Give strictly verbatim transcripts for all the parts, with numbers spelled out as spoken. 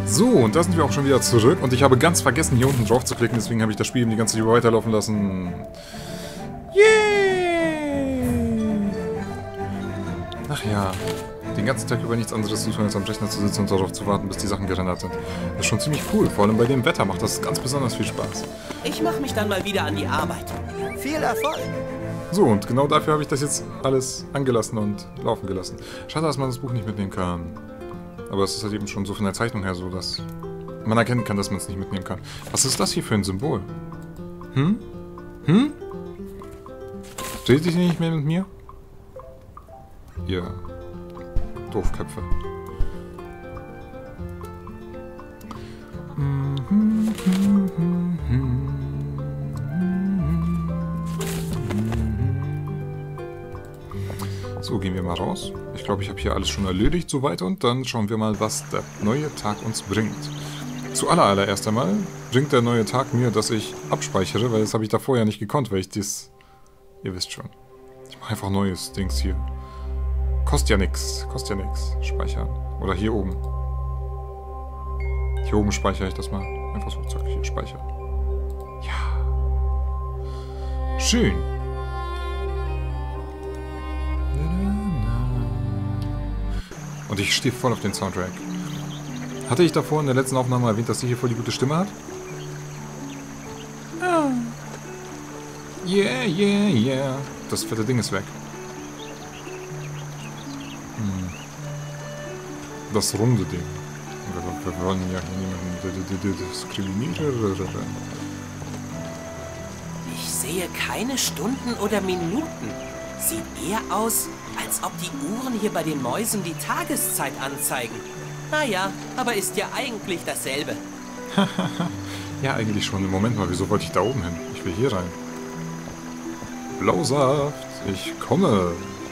So, und da sind wir auch schon wieder zurück. Und ich habe ganz vergessen, hier unten drauf zu klicken. Deswegen habe ich das Spiel die ganze Zeit über weiterlaufen lassen. Yay! Ach ja, den ganzen Tag über nichts anderes zu tun, als am Rechner zu sitzen und darauf zu warten, bis die Sachen gerendert sind. Das ist schon ziemlich cool. Vor allem bei dem Wetter macht das ganz besonders viel Spaß. Ich mache mich dann mal wieder an die Arbeit. Viel Erfolg! So, und genau dafür habe ich das jetzt alles angelassen und laufen gelassen. Schade, dass man das Buch nicht mitnehmen kann. Aber es ist halt eben schon so von der Zeichnung her so, dass man erkennen kann, dass man es nicht mitnehmen kann. Was ist das hier für ein Symbol? Hm? Hm? Redet ihr nicht mehr mit mir? Ihr Doofköpfe. So, gehen wir mal raus. Ich glaube, ich habe hier alles schon erledigt soweit und dann schauen wir mal, was der neue Tag uns bringt. Zuallererst einmal bringt der neue Tag mir, dass ich abspeichere, weil das habe ich davor ja nicht gekonnt, weil ich das... Ihr wisst schon. Ich mache einfach neues Dings hier. Kostet ja nix. Kostet ja nix. Speichern. Oder hier oben. Hier oben speichere ich das mal. Einfach so, zack, hier speichern. Ja. Schön. Und ich stehe voll auf den Soundtrack. Hatte ich davor in der letzten Aufnahme erwähnt, dass die hier voll die gute Stimme hat? Ah. Yeah, yeah, yeah. Das fette Ding ist weg. Hm. Das runde Ding. Wir, wir wollen ja hier niemanden diskriminieren. Ich sehe keine Stunden oder Minuten. Sieht eher aus, als ob die Uhren hier bei den Mäusen die Tageszeit anzeigen. Naja, aber ist ja eigentlich dasselbe. Ja, eigentlich schon. Im Moment mal, wieso wollte ich da oben hin? Ich will hier rein. Blausaft, ich komme.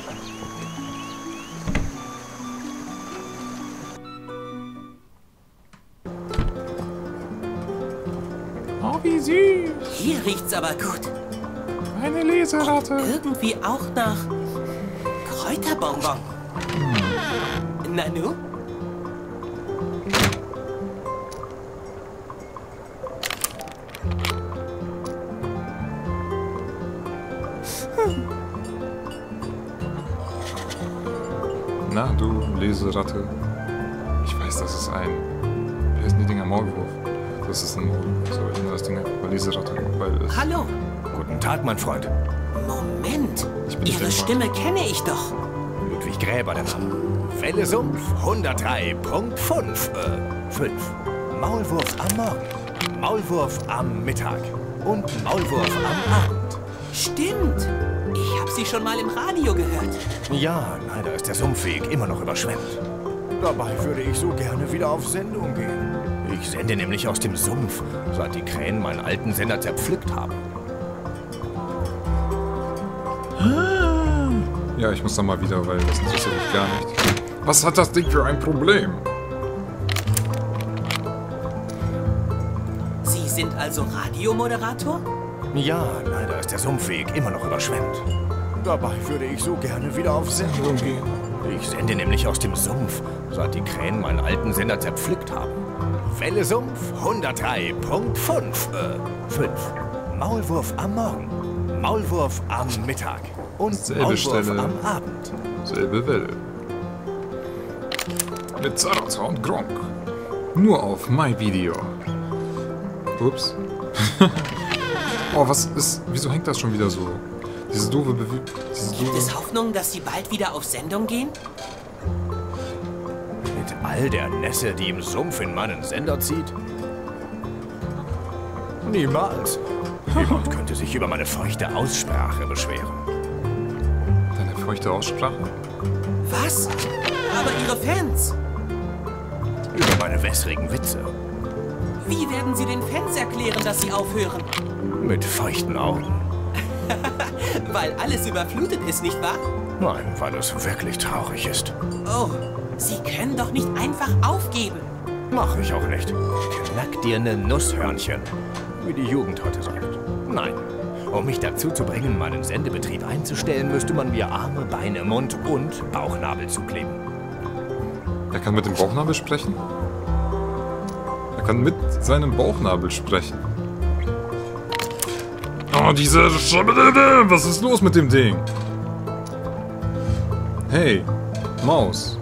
Oh, wie süß. Hier riecht's aber gut. Eine Leseratte. Und irgendwie auch nach Kräuterbonbon. Hm. Nanu? Na, du Leseratte. Ich weiß, das ist ein... Wie heißen die Dinger? Maulwurf. Das ist ein... So, ich nenne das Ding einfach Leseratte. Weil es Hallo. Guten Tag, mein Freund. Moment. Ich bin Ihre Stimme kenne ich doch. Ludwig Gräber, der Name. Welle Sumpf hundertdrei Punkt fünf. Äh, fünf. Maulwurf am Morgen. Maulwurf am Mittag. Und Maulwurf am Abend. Stimmt. Ich habe sie schon mal im Radio gehört. Ja, leider ist der Sumpfweg immer noch überschwemmt. Dabei würde ich so gerne wieder auf Sendung gehen. Ich sende nämlich aus dem Sumpf, seit die Krähen meinen alten Sender zerpflückt haben. Ja, ich muss da mal wieder, weil das interessiert mich gar nicht. Was hat das Ding für ein Problem? Sie sind also Radiomoderator? Ja, leider ist der Sumpfweg immer noch überschwemmt. Dabei würde ich so gerne wieder auf Sendung gehen. Ich sende nämlich aus dem Sumpf, seit die Krähen meinen alten Sender zerpflückt haben. Welle Sumpf hundertdrei Punkt fünf. Äh, fünf. Maulwurf am Morgen. Maulwurf am Mittag. Und Selbe Maulwurf Stelle. am Abend. Selbe Welle. Mit Sarazar und Gronk. Nur auf MyVideo. Ups. Oh, was ist... Wieso hängt das schon wieder so? Diese doofe Bewe... Diese Gibt doofe... es Hoffnung, dass Sie bald wieder auf Sendung gehen? Mit all der Nässe, die im Sumpf in meinen Sender zieht? Niemals. Niemand könnte sich über meine feuchte Aussprache beschweren. Deine feuchte Aussprache? Was? Aber Ihre Fans? Über meine wässrigen Witze. Wie werden Sie den Fans erklären, dass Sie aufhören? Mit feuchten Augen. Weil alles überflutet ist, nicht wahr? Nein, weil es wirklich traurig ist. Oh, Sie können doch nicht einfach aufgeben. Mach ich auch nicht. Knack dir ne Nusshörnchen, wie die Jugend heute sagt. Nein. Um mich dazu zu bringen, meinen Sendebetrieb einzustellen, müsste man mir Arme, Beine, Mund und Bauchnabel zukleben. Er kann mit dem Bauchnabel sprechen? kann mit seinem Bauchnabel sprechen. Oh, diese... Was ist los mit dem Ding? Hey, Maus.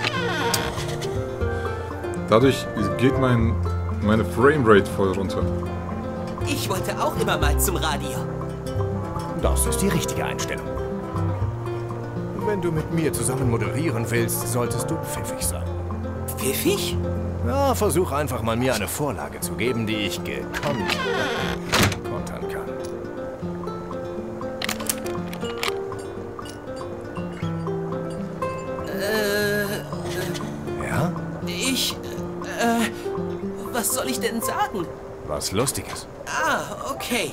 Dadurch geht mein, meine Framerate voll runter. Ich wollte auch immer mal zum Radio. Das ist die richtige Einstellung. Wenn du mit mir zusammen moderieren willst, solltest du pfiffig sein. Pfiffig? Ja, versuch einfach mal mir eine Vorlage zu geben, die ich gekonnt kontern kann. Äh... Ja? Ich... Äh... Was soll ich denn sagen? Was Lustiges. Ah, okay.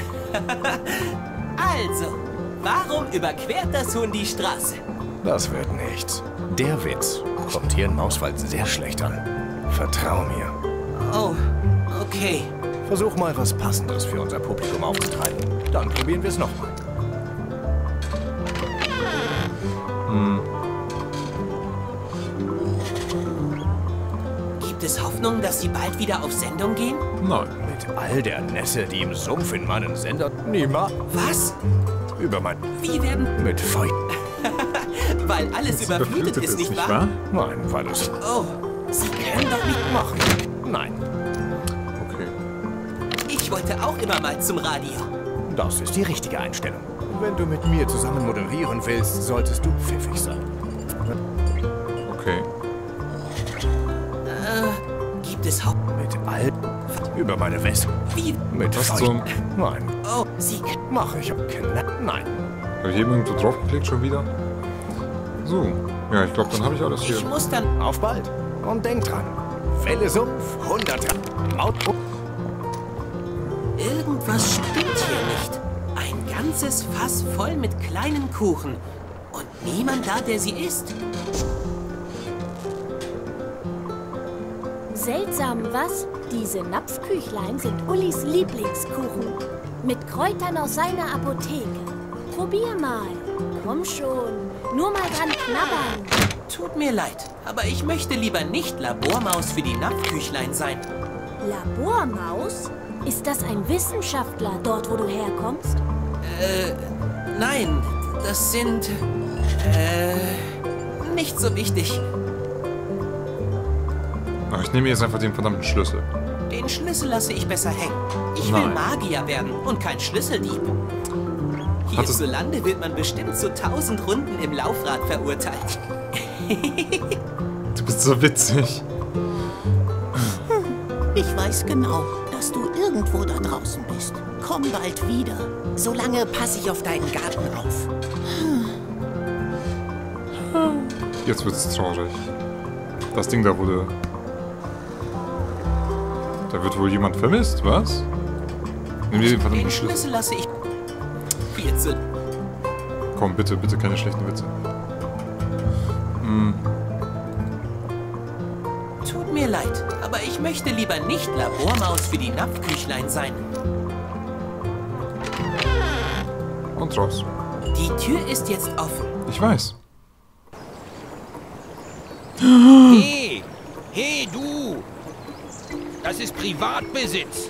Also, warum überquert das Huhn die Straße? Das wird nichts. Der Witz kommt hier in Mauswald sehr schlecht an. Vertrau mir. Oh, okay. Versuch mal was Passendes für unser Publikum aufzutreiben. Dann probieren wir es nochmal. Hm. Gibt es Hoffnung, dass Sie bald wieder auf Sendung gehen? Nein. Mit all der Nässe, die im Sumpf in meinen Sender... Niemals. Was? Über mein... Wie werden... Mit Feuer. Weil alles überflutet ist, nicht wahr? Nein, weil es... Oh, Sie können doch nicht machen. Nein. Okay. Ich wollte auch immer mal zum Radio. Das ist die richtige Einstellung. Wenn du mit mir zusammen moderieren willst, solltest du pfiffig sein. Okay. Äh, gibt es Haupt... Mit all... Über meine Weste. Wie... Mit Was Feuer. zum... Nein. Oh, Sie... Mach ich. Nein. Habe ich eben irgendwo draufgeklickt schon wieder? So. Ja, ich glaube, dann habe ich alles hier. Ich muss dann... Auf bald. Und denk dran. Welle Sumpf, hundert Maut... Irgendwas stimmt hier nicht. Ein ganzes Fass voll mit kleinen Kuchen. Und niemand da, der sie isst. Seltsam, was? Diese Napfküchlein sind Ullis Lieblingskuchen. Mit Kräutern aus seiner Apotheke. Probier mal. Komm schon. Nur mal dran knabbern. Tut mir leid, aber ich möchte lieber nicht Labormaus für die Napfküchlein sein. Labormaus? Ist das ein Wissenschaftler dort, wo du herkommst? Äh, nein, das sind... Äh, nicht so wichtig. Ach, ich nehme jetzt einfach den verdammten Schlüssel. Den Schlüssel lasse ich besser hängen. Ich Nein. will Magier werden und kein Schlüsseldieb. Hierzulande wird man bestimmt zu tausend Runden im Laufrad verurteilt. Du bist so witzig. Ich weiß genau, dass du irgendwo da draußen bist. Komm bald wieder. Solange passe ich auf deinen Garten auf. Jetzt wird's traurig. Das Ding da wurde... Da wird wohl jemand vermisst, was? Nimm dir den verdammten Den Schlüssel. Schlüssel lasse ich... Hierzu. Komm, bitte, bitte keine schlechten Witze. Hm. Tut mir leid, aber ich möchte lieber nicht Labormaus für die Napfküchlein sein. Und raus. Die Tür ist jetzt offen. Ich weiß. Hey, hey du! Das ist Privatbesitz.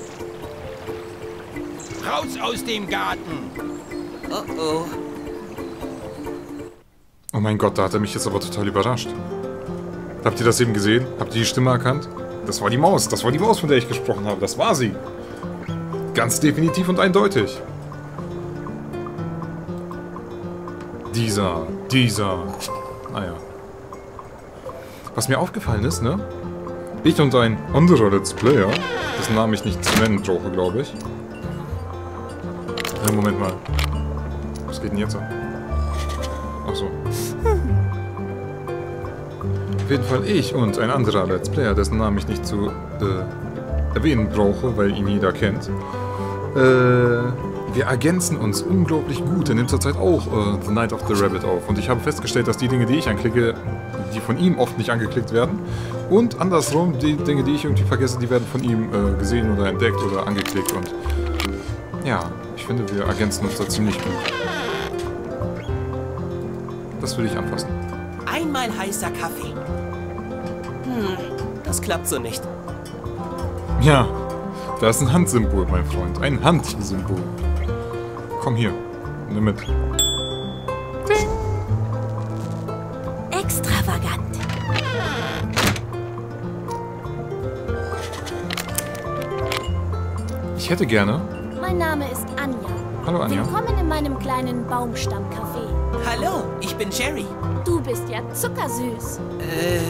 Raus aus dem Garten! Oh oh. Oh mein Gott, da hat er mich jetzt aber total überrascht. Habt ihr das eben gesehen? Habt ihr die Stimme erkannt? Das war die Maus. Das war die Maus, von der ich gesprochen habe. Das war sie. Ganz definitiv und eindeutig. Dieser, dieser. Naja. Was mir aufgefallen ist, ne? Ich und ein anderer Let's Player, dessen Namen ich nicht zu nennen brauche, glaube ich. Ja, Moment mal. Was geht denn jetzt an? Achso. Auf jeden Fall ich und ein anderer Let's Player, dessen Namen ich nicht zu äh, erwähnen brauche, weil ihn jeder kennt. Äh, wir ergänzen uns unglaublich gut. Er nimmt zurzeit auch äh, The Night of the Rabbit auf. Und ich habe festgestellt, dass die Dinge, die ich anklicke, die von ihm oft nicht angeklickt werden. Und andersrum, die Dinge, die ich irgendwie vergesse, die werden von ihm äh, gesehen oder entdeckt oder angeklickt. Und ja, ich finde, wir ergänzen uns da ziemlich gut. Das will ich anfassen. Einmal heißer Kaffee. Hm, das klappt so nicht. Ja, da ist ein Handsymbol, mein Freund. Ein Handsymbol. Komm hier. Nimm mit. Ding. Extravagant. Ich hätte gerne... Mein Name ist Anja. Hallo, Anja. Willkommen in meinem kleinen Baumstammcafé. Hallo, ich bin Jerry. Du bist ja zuckersüß. Äh,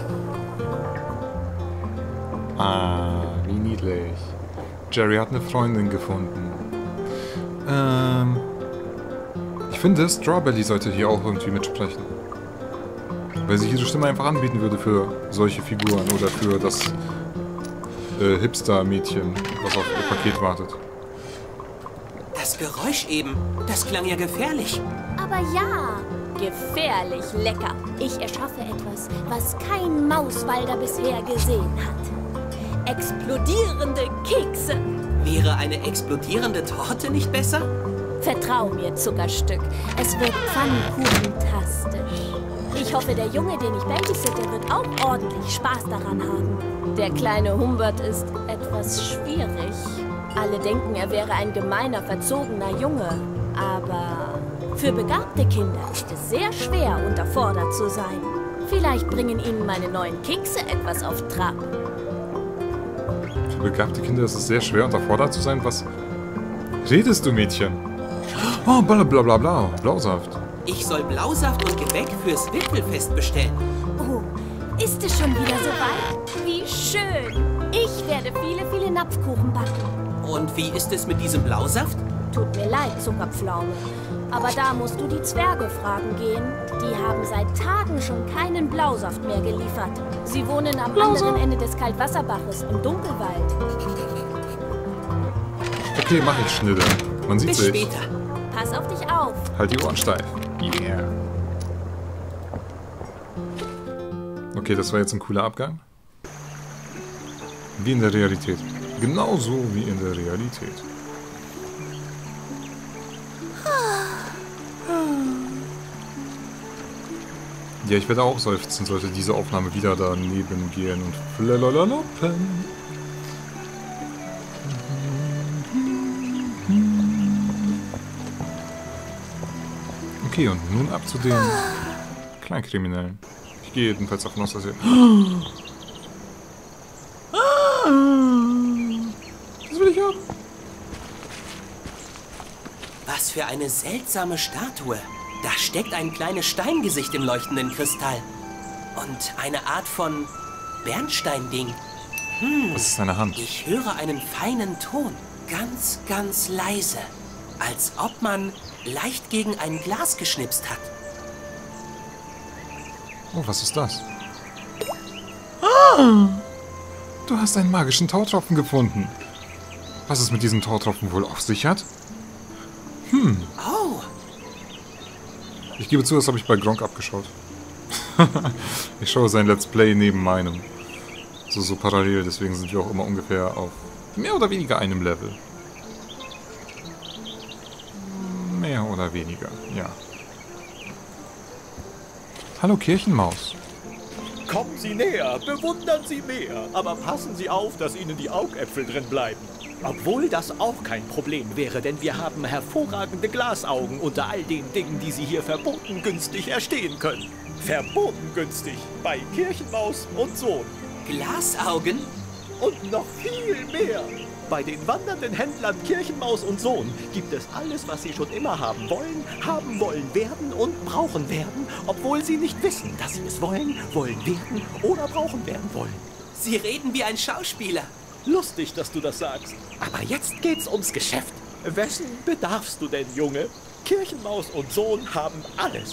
Ah, wie niedlich. Jerry hat eine Freundin gefunden. Ähm... Ich finde, Strawberry sollte hier auch irgendwie mitsprechen. Weil sie ihre Stimme einfach anbieten würde für solche Figuren oder für das äh, Hipster-Mädchen, was auf ihr Paket wartet. das Geräusch eben, das klang ja gefährlich. Aber ja, gefährlich lecker. Ich erschaffe etwas, was kein Mauswalder bisher gesehen hat. Explodierende Kekse. Wäre eine explodierende Torte nicht besser? Vertrau mir, Zuckerstück. Es wird pfannkuchentastisch. Ich hoffe, der Junge, den ich babysitte, wird auch ordentlich Spaß daran haben. Der kleine Humbert ist etwas schwierig. Alle denken, er wäre ein gemeiner, verzogener Junge. Aber für begabte Kinder ist es sehr schwer, unterfordert zu sein. Vielleicht bringen Ihnen meine neuen Kekse etwas auf Trab. Für begabte Kinder ist es sehr schwer, unterfordert zu sein. Was redest du, Mädchen? Oh, bla bla bla bla. Blausaft. Ich soll Blausaft und Gebäck fürs Wipfelfest bestellen. Oh, ist es schon wieder so weit? Wie schön! Ich werde viele, viele Napfkuchen backen. Und wie ist es mit diesem Blausaft? Tut mir leid, Zuckerpflaume. Aber da musst du die Zwerge fragen gehen. Die haben seit Tagen schon keinen Blausaft mehr geliefert. Sie wohnen am anderen Ende des Kaltwasserbaches im Dunkelwald. Okay, mach ich Schnitte. Man sieht Bis sich. später. Pass auf dich auf. Halt die Ohren steif. Yeah. Okay, das war jetzt ein cooler Abgang. Wie in der Realität. Genauso wie in der Realität. Ja, ich werde auch seufzen, sollte diese Aufnahme wieder daneben gehen und flalalaloppen. Okay, und nun ab zu den Kleinkriminellen. Ich gehe jedenfalls davon aus, dass ihr... Das will ich haben. Was für eine seltsame Statue. Da steckt ein kleines Steingesicht im leuchtenden Kristall. Und eine Art von Bernsteinding. Das ist seine Hand. Ich höre einen feinen Ton. Ganz, ganz leise. Als ob man leicht gegen ein Glas geschnipst hat. Oh, was ist das? Ah! Du hast einen magischen Tautropfen gefunden. Was es mit diesem Tautropfen wohl auf sich hat? Hm. Oh, Ich gebe zu, das habe ich bei Gronk abgeschaut. Ich schaue sein Let's Play neben meinem. So, so parallel, deswegen sind wir auch immer ungefähr auf mehr oder weniger einem Level. Mehr oder weniger, ja. Hallo Kirchenmaus. Kommen Sie näher, bewundern Sie mehr, aber passen Sie auf, dass Ihnen die Augäpfel drin bleiben. Obwohl das auch kein Problem wäre, denn wir haben hervorragende Glasaugen unter all den Dingen, die Sie hier verboten günstig erstehen können. Verboten günstig bei Kirchenmaus und Sohn. Glasaugen? Und noch viel mehr. Bei den wandernden Händlern Kirchenmaus und Sohn gibt es alles, was Sie schon immer haben wollen, haben wollen werden und brauchen werden, obwohl Sie nicht wissen, dass Sie es wollen, wollen werden oder brauchen werden wollen. Sie reden wie ein Schauspieler. Lustig, dass du das sagst. Aber jetzt geht's ums Geschäft. Wessen bedarfst du denn, Junge? Kirchenmaus und Sohn haben alles.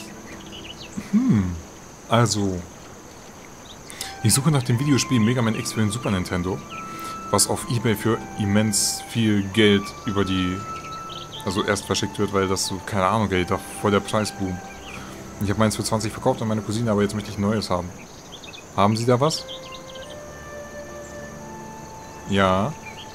Also, ich suche nach dem Videospiel Mega Man X für den Super Nintendo, was auf eBay für immens viel Geld über die, also erst verschickt wird, weil das so, keine Ahnung, Geld, da voll der Preisboom. Ich habe meins für zwanzig verkauft an meine Cousine, aber jetzt möchte ich ein neues haben. Haben Sie da was? Ja.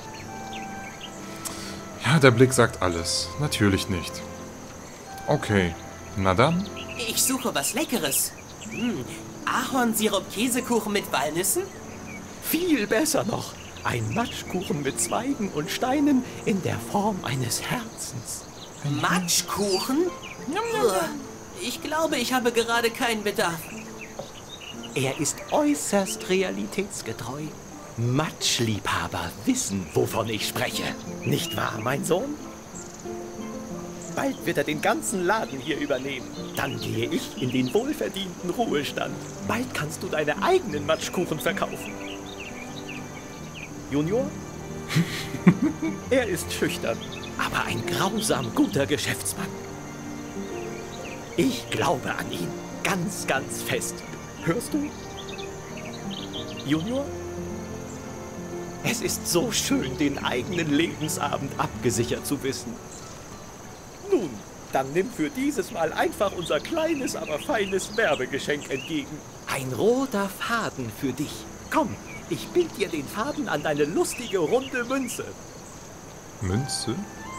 Ja, der Blick sagt alles. Natürlich nicht. Okay, na dann. Ich suche was Leckeres. Hm, Ahornsirup-Käsekuchen mit Walnüssen? Viel besser noch. Ein Matschkuchen mit Zweigen und Steinen in der Form eines Herzens. Matschkuchen? Uah, ich glaube, ich habe gerade keinen Bedarf. Er ist äußerst realitätsgetreu. Matschliebhaber wissen, wovon ich spreche. Nicht wahr, mein Sohn? Bald wird er den ganzen Laden hier übernehmen. Dann gehe ich in den wohlverdienten Ruhestand. Bald kannst du deine eigenen Matschkuchen verkaufen. Junior? Er ist schüchtern, aber ein grausam guter Geschäftsmann. Ich glaube an ihn. Ganz, ganz fest. Hörst du? Junior? Es ist so schön, den eigenen Lebensabend abgesichert zu wissen. Nun, dann nimm für dieses Mal einfach unser kleines, aber feines Werbegeschenk entgegen. Ein roter Faden für dich. Komm, ich bind dir den Faden an deine lustige, runde Münze. Münze?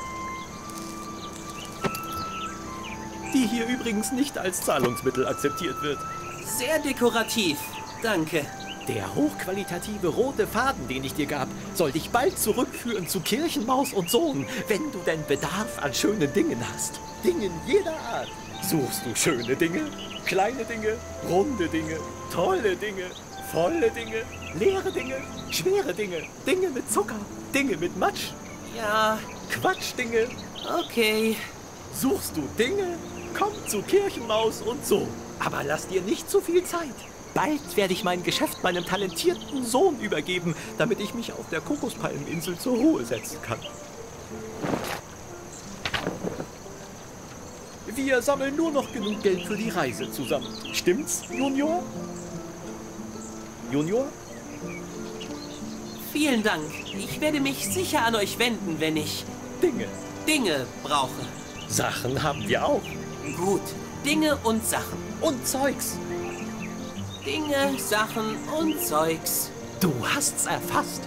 Die hier übrigens nicht als Zahlungsmittel akzeptiert wird. Sehr dekorativ. Danke. Der hochqualitative rote Faden, den ich dir gab, soll dich bald zurückführen zu Kirchenmaus und Sohn, wenn du denn Bedarf an schönen Dingen hast. Dingen jeder Art. Suchst du schöne Dinge, kleine Dinge, runde Dinge, tolle Dinge, volle Dinge, leere Dinge, schwere Dinge, Dinge mit Zucker, Dinge mit Matsch, Ja, Quatschdinge. okay. Suchst du Dinge? Komm zu Kirchenmaus und Sohn. Aber lass dir nicht zu viel Zeit. Bald werde ich mein Geschäft meinem talentierten Sohn übergeben, damit ich mich auf der Kokospalmeninsel zur Ruhe setzen kann. Wir sammeln nur noch genug Geld für die Reise zusammen. Stimmt's, Junior? Junior? Vielen Dank. Ich werde mich sicher an euch wenden, wenn ich Dinge. Dinge brauche. Sachen haben wir auch. Gut, Dinge und Sachen. Und Zeugs. Dinge, Sachen und Zeugs. Du hast's erfasst.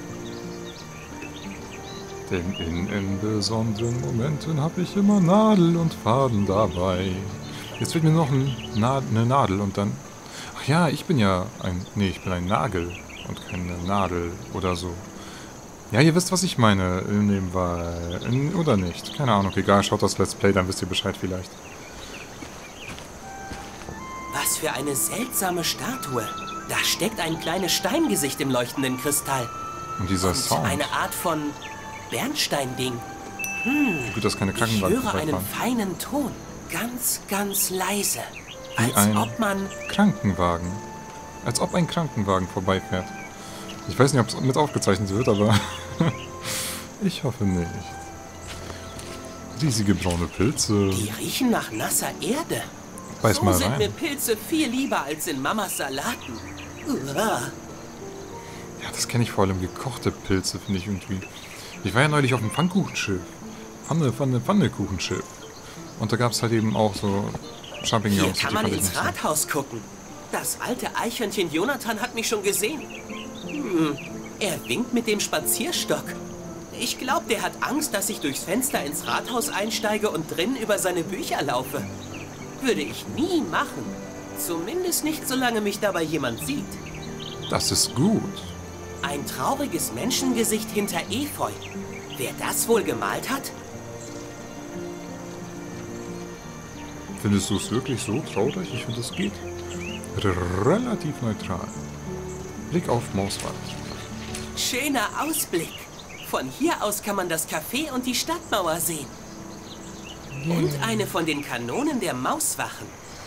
Denn in, in besonderen Momenten habe ich immer Nadel und Faden dabei. Jetzt fehlt mir noch ein Na eine Nadel und dann... Ach ja, ich bin ja ein... Nee, ich bin ein Nagel und keine Nadel oder so. Ja, ihr wisst, was ich meine. In dem Wald. In, oder nicht. Keine Ahnung. Egal, schaut das Let's Play, dann wisst ihr Bescheid vielleicht. Was für eine seltsame Statue. Da steckt ein kleines Steingesicht im leuchtenden Kristall. Und dieser Und Sound. eine Art von Bernsteinding. Gut, dass keine Ich Krankenwagen höre einen vorbeifahren. feinen Ton. Ganz, ganz leise. Wie Als ein ob man... Krankenwagen. Als ob ein Krankenwagen vorbeifährt. Ich weiß nicht, ob es mit aufgezeichnet wird, aber ich hoffe nicht. Riesige braune Pilze. Die riechen nach nasser Erde. Beiß so mal sind rein. mir Pilze viel lieber als in Mamas Salaten. Uah. Ja, das kenne ich vor allem. Gekochte Pilze finde ich irgendwie. Ich war ja neulich auf dem Pfannkuchenschiff. Pfanne, Pfanne, Pfannekuchenschiff. Und da gab es halt eben auch so Champignons. Hier kann die man fand ich ins nicht so. Rathaus gucken. Das alte Eichhörnchen Jonathan hat mich schon gesehen. Hm, er winkt mit dem Spazierstock. Ich glaube, der hat Angst, dass ich durchs Fenster ins Rathaus einsteige und drin über seine Bücher laufe. Würde ich nie machen. Zumindest nicht, solange mich dabei jemand sieht. Das ist gut. Ein trauriges Menschengesicht hinter Efeu. Wer das wohl gemalt hat? Findest du es wirklich so traurig? Ich finde, es geht r- relativ neutral. Blick auf Mauswald. Schöner Ausblick. Von hier aus kann man das Café und die Stadtmauer sehen. Und eine von den Kanonen der Mauswachen.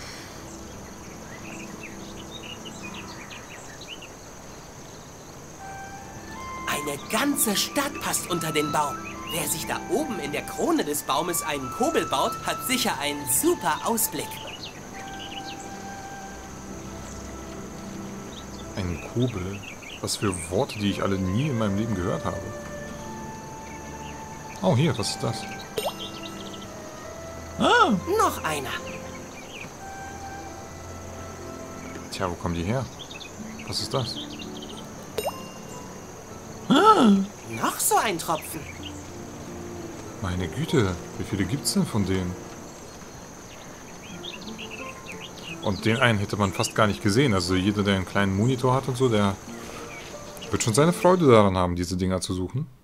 Eine ganze Stadt passt unter den Baum. Wer sich da oben in der Krone des Baumes einen Kobel baut, hat sicher einen super Ausblick. Ein Kobel. Was für Worte, die ich alle nie in meinem Leben gehört habe. Oh, hier, was ist das? Ah! Noch einer. Tja, wo kommen die her? Was ist das? Noch so ein Tropfen. Meine Güte, wie viele gibt's denn von denen? Und den einen hätte man fast gar nicht gesehen. Also jeder, der einen kleinen Monitor hat und so, der Wird schon seine Freude daran haben, diese Dinger zu suchen.